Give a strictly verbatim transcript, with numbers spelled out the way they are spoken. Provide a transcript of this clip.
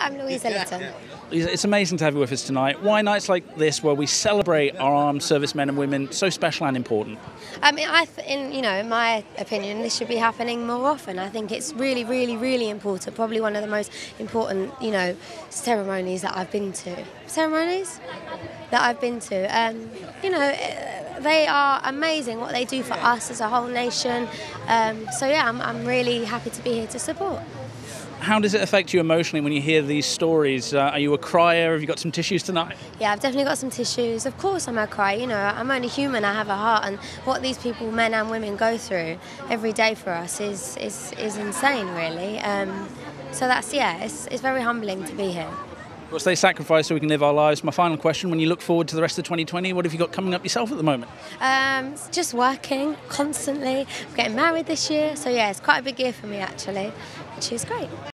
I'm Louisa Lytton. It's amazing to have you with us tonight. Why nights like this, where we celebrate our armed servicemen and women, so special and important? I mean, I th- in you know, in my opinion, this should be happening more often. I think it's really, really, really important. Probably one of the most important, you know, ceremonies that I've been to. Ceremonies that I've been to. Um, you know, they are amazing what they do for us as a whole nation. Um, so yeah, I'm, I'm really happy to be here to support. How does it affect you emotionally when you hear these stories? Uh, are you a crier? Have you got some tissues tonight? Yeah, I've definitely got some tissues. Of course I'm a cry. You know, I'm only human. I have a heart, and what these people, men and women, go through every day for us is is, is insane, really. Um, so that's, yeah, it's, it's very humbling to be here. Of course, they sacrifice so we can live our lives. My final question, when you look forward to the rest of twenty twenty, what have you got coming up yourself at the moment? Um, just working constantly. I'm getting married this year, so yeah, it's quite a big year for me, actually, which is great.